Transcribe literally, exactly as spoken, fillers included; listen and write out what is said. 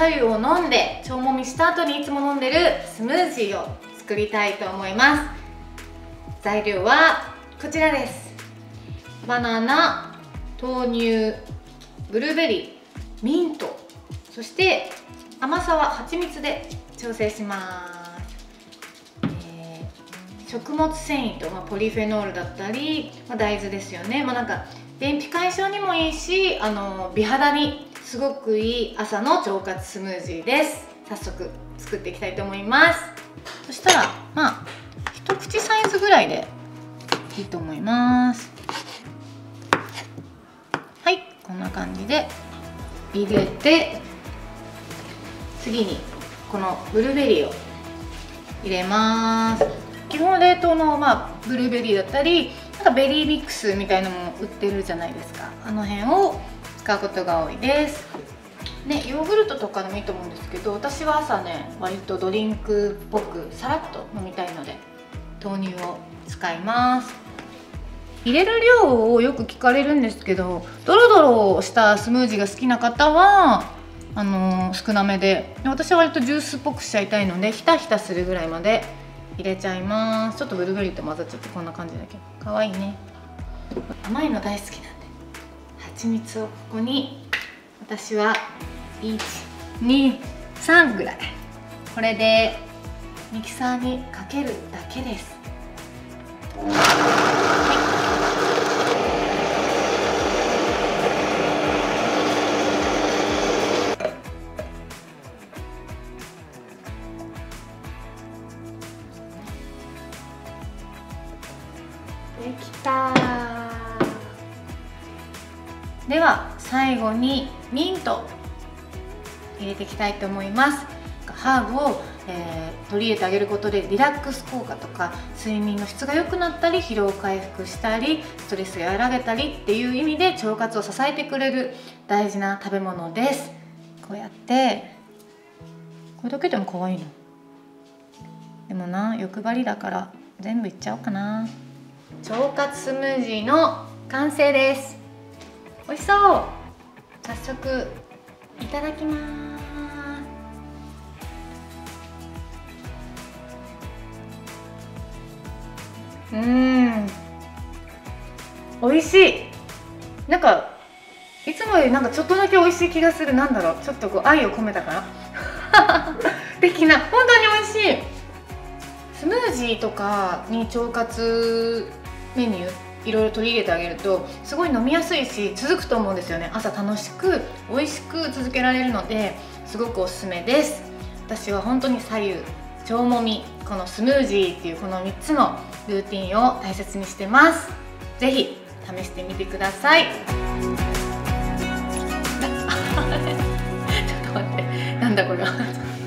白湯を飲んで腸もみした後にいつも飲んでるスムージーを作りたいと思います。材料はこちらです。バナナ、豆乳、ブルーベリー、ミント、そして甘さは蜂蜜で調整します。えー、食物繊維と、まあ、ポリフェノールだったり、まあ、大豆ですよね。まあ、なんか便秘解消にもいいし、あの美肌にすごくいい朝の腸活スムージーです。早速作っていきたいと思います。そしたらまあ一口サイズぐらいでいいと思います。はい、こんな感じで入れて、次にこのブルーベリーを入れます。基本冷凍の、まあ、ブルーベリーだったり、なんかベリーミックスみたいのも売ってるじゃないですか。あの辺を使うことが多いです。ね、ヨーグルトとかでもいいと思うんですけど、私は朝ね割とドリンクっぽくさらっと飲みたいので豆乳を使います。入れる量をよく聞かれるんですけど、ドロドロしたスムージーが好きな方はあのー、少なめで、私は割とジュースっぽくしちゃいたいのでひたひたするぐらいまで入れちゃいます。ちょっとブルーベリーと混ざっちゃってこんな感じだけどかわいいね。甘いの大好きなんで蜂蜜をここに、私はいち、に、さんぐらい、これでミキサーにかけるだけです。できた。では最後にミント入れていきたいと思います。ハーブを、えー、取り入れてあげることでリラックス効果とか睡眠の質が良くなったり、疲労回復したり、ストレスを和らげたりっていう意味で腸活を支えてくれる大事な食べ物です。こうやってこれだけでも可愛いの。でもな、欲張りだから全部いっちゃおうかな。腸活スムージーの完成です。美味しそう。早速いただきます。うーん、美味しい。なんかいつもよりなんかちょっとだけ美味しい気がする。なんだろう、ちょっとこう愛を込めたかな的な、本当に美味しい。スムージーとかに腸活メニューいろいろ取り入れてあげるとすごい飲みやすいし続くと思うんですよね。朝楽しく美味しく続けられるのですごくおすすめです。私は本当に左右腸もみ、このスムージーっていうこのみっつのルーティンを大切にしてます。ぜひ試してみてください。ちょっと待って、なんだこれは